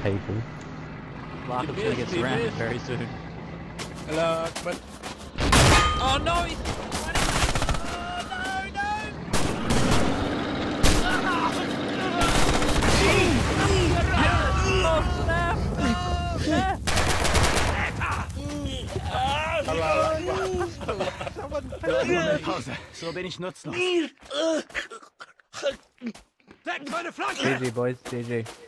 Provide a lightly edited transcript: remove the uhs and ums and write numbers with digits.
people. Larkham's gonna get surrounded very soon. Hello, but... Oh no! He's... Pause. So bin ich nutzlos. GG, boys. GG.